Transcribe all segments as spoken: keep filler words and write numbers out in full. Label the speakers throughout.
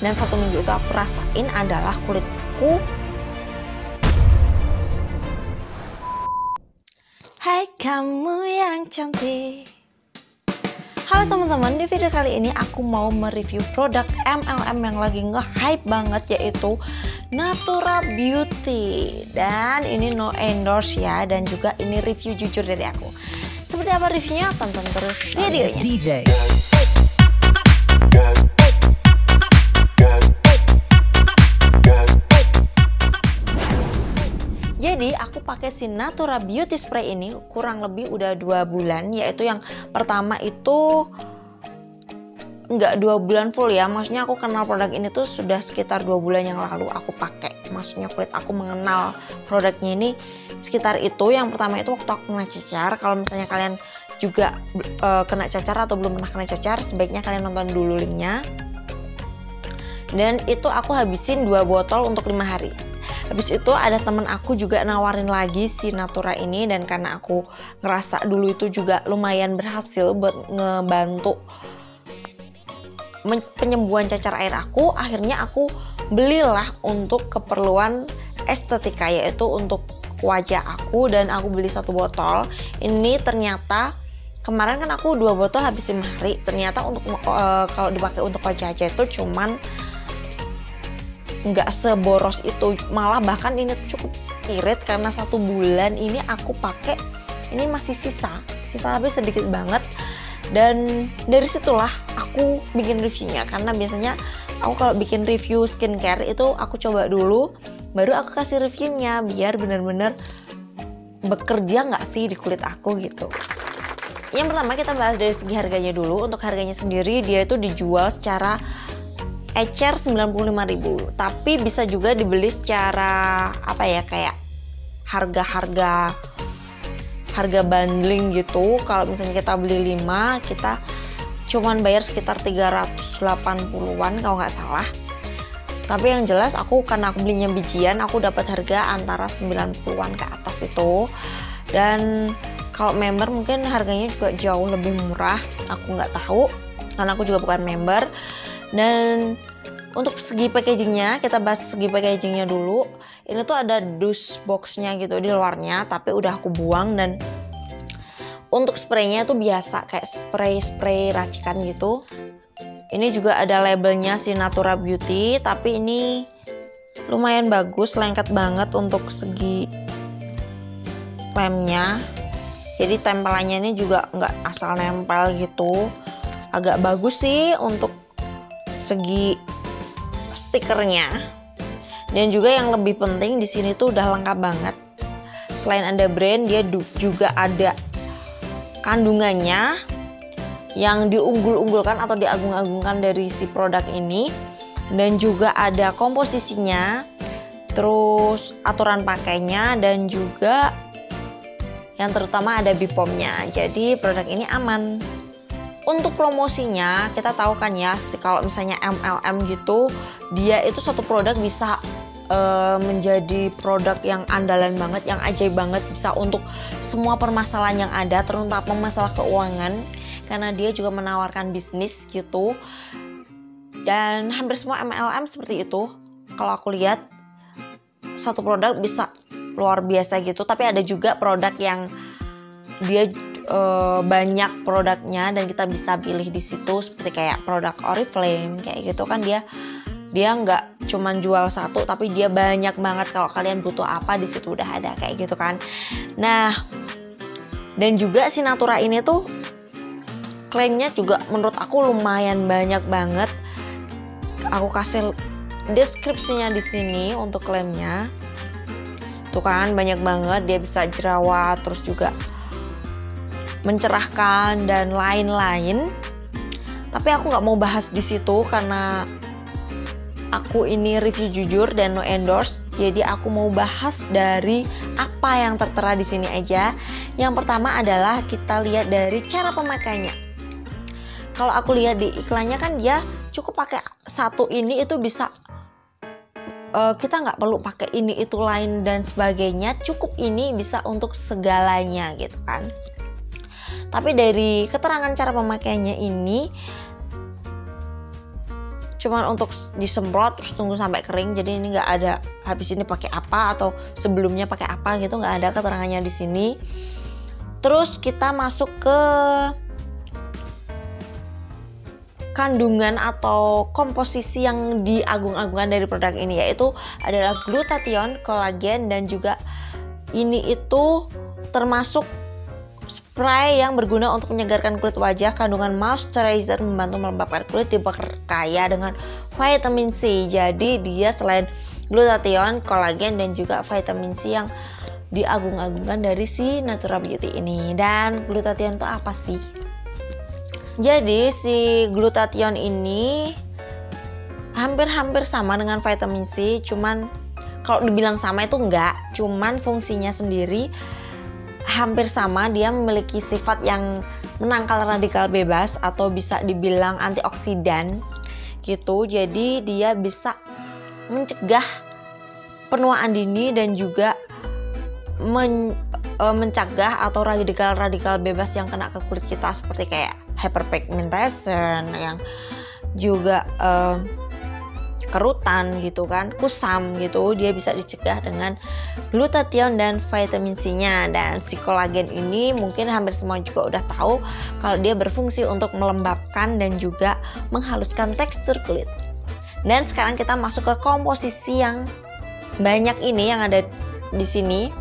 Speaker 1: dan satu minggu itu aku rasain adalah kulit aku. Hai kamu yang cantik. Halo teman-teman, di video kali ini aku mau mereview produk M L M yang lagi nge-hype banget, yaitu Natura Beauty. Dan ini no endorse ya, dan juga ini review jujur dari aku. Seperti apa reviewnya? Tonton terus videonya.
Speaker 2: D J.
Speaker 1: Jadi aku pakai si Natura Beauty Spray ini kurang lebih udah dua bulan, yaitu yang pertama itu nggak dua bulan full ya, maksudnya aku kenal produk ini tuh sudah sekitar dua bulan yang lalu aku pakai, maksudnya kulit aku mengenal produknya ini sekitar itu. Yang pertama itu waktu aku kena cacar. Kalau misalnya kalian juga e, kena cacar atau belum pernah kena cacar, sebaiknya kalian nonton dulu linknya. Dan itu aku habisin dua botol untuk lima hari. Habis itu ada temen aku juga nawarin lagi si Natura ini, dan karena aku ngerasa dulu itu juga lumayan berhasil buat ngebantu penyembuhan cacar air aku, akhirnya aku belilah untuk keperluan estetika, yaitu untuk wajah aku, dan aku beli satu botol. Ini ternyata kemarin kan aku dua botol habis lima hari, ternyata untuk uh, kalau dipakai untuk wajah aja itu cuman nggak seboros itu, malah bahkan ini cukup irit karena satu bulan ini aku pakai ini masih sisa sisa tapi sedikit banget. Dan dari situlah aku bikin reviewnya, karena biasanya aku kalau bikin review skincare itu aku coba dulu baru aku kasih reviewnya, biar bener-bener bekerja nggak sih di kulit aku gitu. Yang pertama kita bahas dari segi harganya dulu. Untuk harganya sendiri dia itu dijual secara ecer sembilan puluh lima ribu, tapi bisa juga dibeli secara apa ya, kayak harga-harga harga bundling gitu. Kalau misalnya kita beli lima, kita cuman bayar sekitar tiga ratus delapan puluhan kalau nggak salah. Tapi yang jelas aku, karena aku belinya bijian, aku dapat harga antara sembilan puluhan ke atas itu. Dan kalau member mungkin harganya juga jauh lebih murah, aku nggak tahu karena aku juga bukan member. Dan untuk segi packagingnya, kita bahas segi packagingnya dulu. Ini tuh ada dus boxnya gitu di luarnya, tapi udah aku buang. Dan untuk spraynya tuh biasa kayak spray-spray racikan gitu. Ini juga ada labelnya si Natura Beauty, tapi ini lumayan bagus, lengket banget untuk segi lemnya. Jadi tempelannya ini juga nggak asal nempel gitu, agak bagus sih untuk segi stikernya. Dan juga yang lebih penting di sini tuh udah lengkap banget. Selain ada brand, dia juga ada kandungannya yang diunggul-unggulkan atau diagung-agungkan dari si produk ini. Dan juga ada komposisinya, terus aturan pakainya, dan juga yang terutama ada B P O M-nya. Jadi produk ini aman. Untuk promosinya, kita tahu kan ya, kalau misalnya M L M gitu, dia itu satu produk bisa uh, menjadi produk yang andalan banget, yang ajaib banget, bisa untuk semua permasalahan yang ada, terutama masalah keuangan, karena dia juga menawarkan bisnis gitu. Dan hampir semua M L M seperti itu. Kalau aku lihat, satu produk bisa luar biasa gitu. Tapi ada juga produk yang dia Uh, banyak produknya dan kita bisa pilih di situ, seperti kayak produk Oriflame kayak gitu kan, dia dia nggak cuman jual satu tapi dia banyak banget. Kalau kalian butuh apa di situ udah ada kayak gitu kan. Nah, dan juga si Natura ini tuh klaimnya juga menurut aku lumayan banyak banget. Aku kasih deskripsinya di sini untuk klaimnya. Tuh kan banyak banget, dia bisa jerawat, terus juga mencerahkan dan lain-lain. Tapi aku nggak mau bahas di situ karena aku ini review jujur dan no endorse. Jadi aku mau bahas dari apa yang tertera di sini aja. Yang pertama adalah kita lihat dari cara pemakainya. Kalau aku lihat di iklannya kan dia cukup pakai satu ini itu bisa, uh, kita nggak perlu pakai ini itu lain dan sebagainya. Cukup ini bisa untuk segalanya gitu kan. Tapi dari keterangan cara pemakaiannya ini cuman untuk disemprot terus tunggu sampai kering. Jadi ini nggak ada habis ini pakai apa atau sebelumnya pakai apa gitu, nggak ada keterangannya di sini. Terus kita masuk ke kandungan atau komposisi yang diagung-agungkan dari produk ini, yaitu adalah glutathione, kolagen, dan juga ini itu termasuk spray yang berguna untuk menyegarkan kulit wajah. Kandungan moisturizer membantu melembabkan kulit, diperkaya dengan vitamin C. Jadi dia selain glutathione, kolagen, dan juga vitamin C yang diagung-agungkan dari si Natura Beauty ini. Dan glutathione itu apa sih? Jadi si glutathione ini hampir-hampir sama dengan vitamin C, cuman kalau dibilang sama itu enggak, cuman fungsinya sendiri hampir sama. Dia memiliki sifat yang menangkal radikal bebas atau bisa dibilang antioksidan gitu. Jadi dia bisa mencegah penuaan dini dan juga men, e, mencegah atau radikal-radikal bebas yang kena ke kulit kita, seperti kayak hyperpigmentation, yang juga uh, kerutan gitu kan, kusam gitu. Dia bisa dicegah dengan glutathione dan vitamin C-nya. Dan si kolagen ini mungkin hampir semua juga udah tahu kalau dia berfungsi untuk melembabkan dan juga menghaluskan tekstur kulit. Dan sekarang kita masuk ke komposisi yang banyak ini yang ada di sini.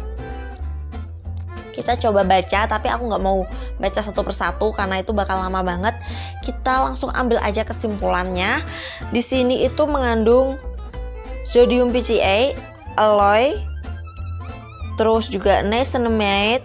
Speaker 1: Kita coba baca, tapi aku nggak mau baca satu persatu karena itu bakal lama banget. Kita langsung ambil aja kesimpulannya. Di sini itu mengandung sodium P C A, aloe, terus juga niacinamide,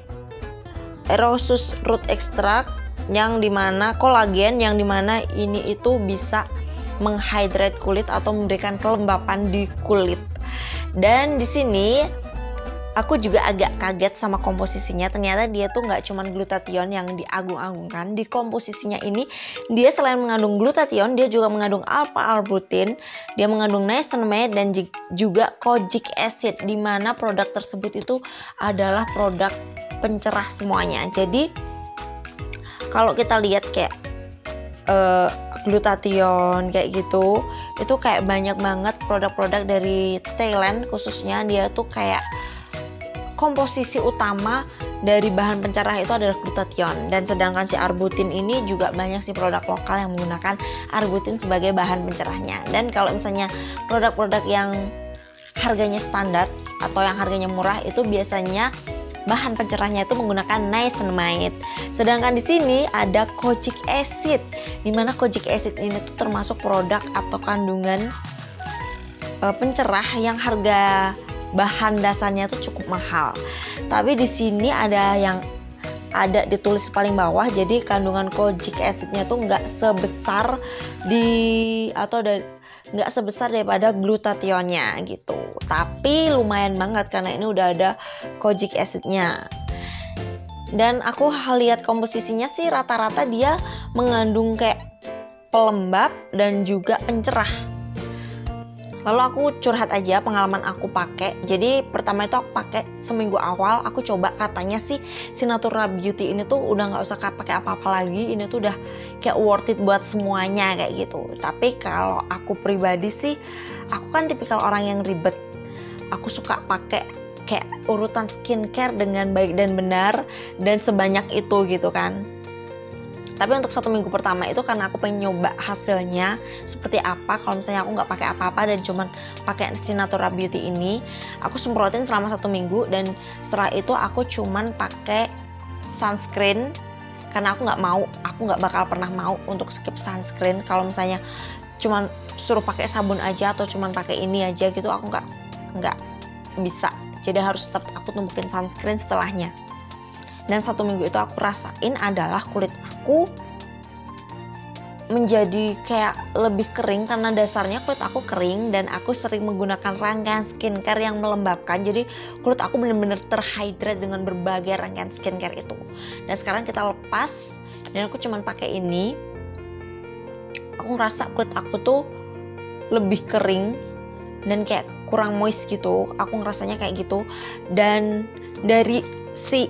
Speaker 1: roses root extract, yang dimana kolagen, yang dimana ini itu bisa menghydrate kulit atau memberikan kelembapan di kulit. Dan di sini aku juga agak kaget sama komposisinya. Ternyata dia tuh nggak cuma glutathione yang diagung-agungkan. Di komposisinya ini dia selain mengandung glutathione, dia juga mengandung alpha-arbutin, dia mengandung niacinamide dan juga kojic acid, di mana produk tersebut itu adalah produk pencerah semuanya. Jadi kalau kita lihat kayak uh, glutathione kayak gitu, itu kayak banyak banget produk-produk dari Thailand khususnya. Dia tuh kayak komposisi utama dari bahan pencerah itu adalah glutathione. Dan sedangkan si arbutin ini juga banyak sih produk lokal yang menggunakan arbutin sebagai bahan pencerahnya. Dan kalau misalnya produk-produk yang harganya standar atau yang harganya murah itu biasanya bahan pencerahnya itu menggunakan niacinamide. Sedangkan di sini ada kojic acid, di mana kojic acid ini tuh termasuk produk atau kandungan e, pencerah yang harga bahan dasarnya tuh cukup mahal. Tapi di sini ada yang ada ditulis paling bawah, jadi kandungan kojic acidnya tuh nggak sebesar di atau dari nggak sebesar daripada glutathione-nya gitu. Tapi lumayan banget karena ini udah ada kojic acidnya. Dan aku lihat komposisinya sih rata-rata dia mengandung kayak pelembab dan juga pencerah. Lalu aku curhat aja pengalaman aku pakai. Jadi pertama itu aku pakai seminggu awal, aku coba, katanya sih si Natura Beauty ini tuh udah nggak usah pakai apa-apa lagi, ini tuh udah kayak worth it buat semuanya kayak gitu. Tapi kalau aku pribadi sih, aku kan tipikal orang yang ribet. Aku suka pakai kayak urutan skincare dengan baik dan benar dan sebanyak itu gitu kan. Tapi untuk satu minggu pertama itu karena aku pengen nyoba hasilnya seperti apa kalau misalnya aku nggak pakai apa-apa dan cuman pakai si Natura Beauty ini. Aku semprotin selama satu minggu dan setelah itu aku cuman pakai sunscreen karena aku nggak mau, aku nggak bakal pernah mau untuk skip sunscreen. Kalau misalnya cuman suruh pakai sabun aja atau cuman pakai ini aja gitu, aku nggak nggak bisa. Jadi harus tetap aku tumpukin sunscreen setelahnya. Dan satu minggu itu aku rasain adalah kulit aku menjadi kayak lebih kering karena dasarnya kulit aku kering dan aku sering menggunakan rangkaian skincare yang melembabkan. Jadi kulit aku benar-benar terhydrate dengan berbagai rangkaian skincare itu. Dan sekarang kita lepas dan aku cuman pakai ini. Aku ngerasa kulit aku tuh lebih kering dan kayak kurang moist gitu. Aku ngerasanya kayak gitu. Dan dari si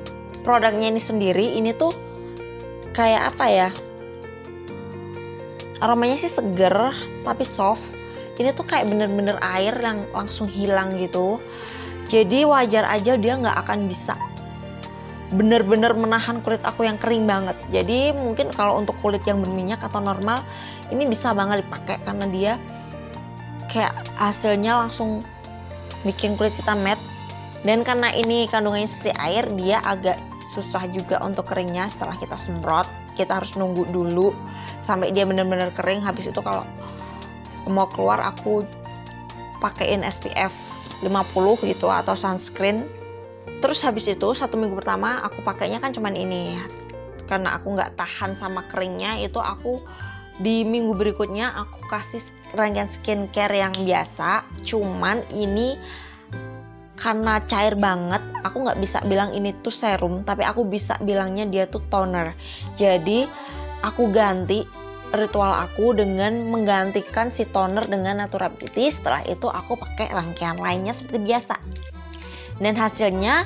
Speaker 1: produknya ini sendiri, ini tuh kayak apa ya, aromanya sih seger tapi soft. Ini tuh kayak bener-bener air yang langsung hilang gitu. Jadi wajar aja dia nggak akan bisa bener-bener menahan kulit aku yang kering banget. Jadi mungkin kalau untuk kulit yang berminyak atau normal ini bisa banget dipakai karena dia kayak hasilnya langsung bikin kulit kita matte. Dan karena ini kandungannya seperti air, dia agak susah juga untuk keringnya setelah kita semprot. Kita harus nunggu dulu sampai dia benar-benar kering. Habis itu kalau mau keluar aku pakein S P F lima puluh gitu atau sunscreen. Terus habis itu satu minggu pertama aku pakainya kan cuman ini. Karena aku nggak tahan sama keringnya, itu aku di minggu berikutnya aku kasih rangkaian skincare yang biasa. Cuman ini karena cair banget, aku nggak bisa bilang ini tuh serum, tapi aku bisa bilangnya dia tuh toner. Jadi aku ganti ritual aku dengan menggantikan si toner dengan Natura Beauty. Setelah itu aku pakai rangkaian lainnya seperti biasa. Dan hasilnya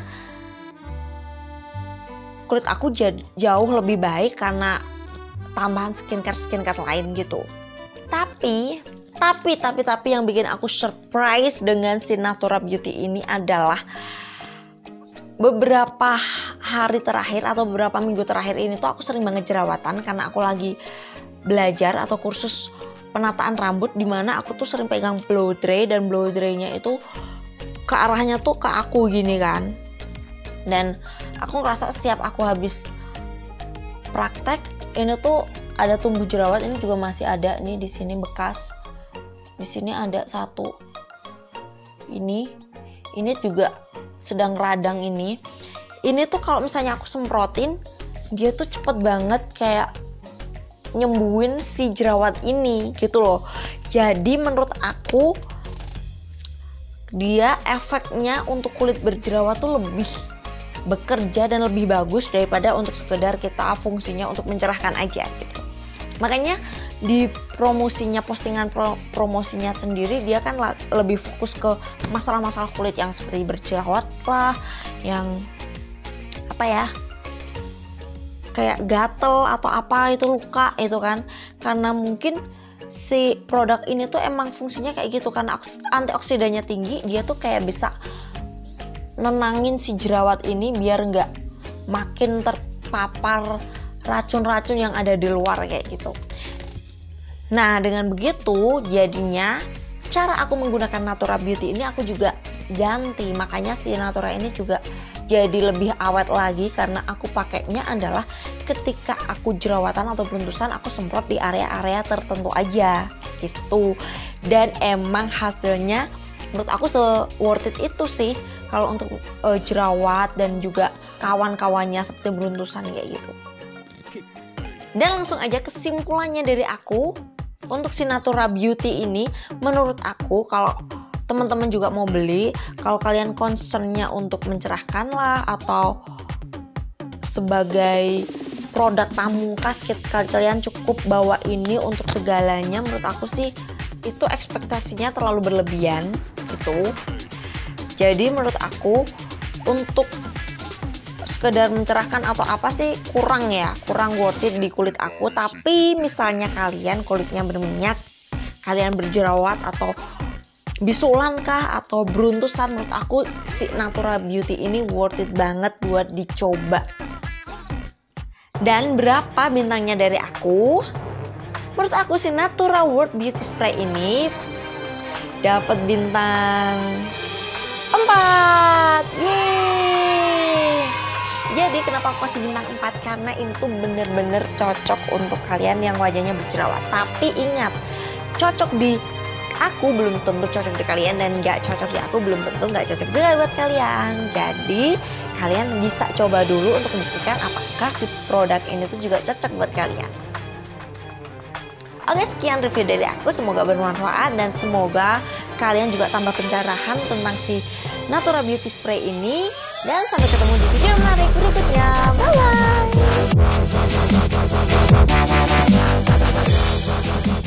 Speaker 1: kulit aku jauh lebih baik karena tambahan skincare-skincare lain gitu. Tapi Tapi, tapi, tapi yang bikin aku surprise dengan si Natura Beauty ini adalah beberapa hari terakhir atau beberapa minggu terakhir ini tuh aku sering banget jerawatan karena aku lagi belajar atau kursus penataan rambut, dimana aku tuh sering pegang blow dry dan blow dry-nya itu ke arahnya tuh ke aku gini kan. Dan aku ngerasa setiap aku habis praktek ini tuh ada tumbuh jerawat. Ini juga masih ada nih di sini bekas. Di sini ada satu. Ini, ini juga sedang radang ini. Ini tuh kalau misalnya aku semprotin, dia tuh cepet banget kayak nyembuhin si jerawat ini gitu loh. Jadi menurut aku dia efeknya untuk kulit berjerawat tuh lebih bekerja dan lebih bagus daripada untuk sekedar kita fungsinya untuk mencerahkan aja gitu. Makanya di promosinya, postingan pro, promosinya sendiri dia kan lebih fokus ke masalah-masalah kulit yang seperti berjerawat lah, yang apa ya, kayak gatel atau apa itu, luka itu kan. Karena mungkin si produk ini tuh emang fungsinya kayak gitu, karena antioksidannya tinggi, dia tuh kayak bisa nenangin si jerawat ini biar nggak makin terpapar racun-racun yang ada di luar kayak gitu. Nah, dengan begitu jadinya cara aku menggunakan Natura Beauty ini aku juga ganti. Makanya si Natura ini juga jadi lebih awet lagi karena aku pakainya adalah ketika aku jerawatan atau beruntusan, aku semprot di area-area tertentu aja gitu. Dan emang hasilnya menurut aku se-worth it itu sih kalau untuk uh, jerawat dan juga kawan-kawannya seperti beruntusan kayak gitu. Dan langsung aja kesimpulannya dari aku, untuk si Natura Beauty ini menurut aku kalau teman-teman juga mau beli, kalau kalian concernnya untuk mencerahkan lah atau sebagai produk pamungkas, kalian cukup bawa ini untuk segalanya. Menurut aku sih itu ekspektasinya terlalu berlebihan gitu. Jadi menurut aku untuk sekedar mencerahkan atau apa sih kurang ya, kurang worth it di kulit aku. Tapi misalnya kalian kulitnya berminyak, kalian berjerawat atau bisulan kah atau beruntusan, menurut aku si Natura Beauty ini worth it banget buat dicoba. Dan berapa bintangnya dari aku? Menurut aku si Natura World Beauty Spray ini dapat bintang empat. Yeay. Jadi kenapa aku kasih bintang empat? Karena ini tuh bener-bener cocok untuk kalian yang wajahnya berjerawat. Tapi ingat, cocok di aku belum tentu cocok di kalian, dan nggak cocok di aku belum tentu nggak cocok juga buat kalian. Jadi kalian bisa coba dulu untuk membuktikan apakah si produk ini tuh juga cocok buat kalian. Oke, sekian review dari aku, semoga bermanfaat dan semoga kalian juga tambah pencerahan tentang si Natura Beauty Spray ini. Dan sampai ketemu di video menarik berikutnya. Bye bye.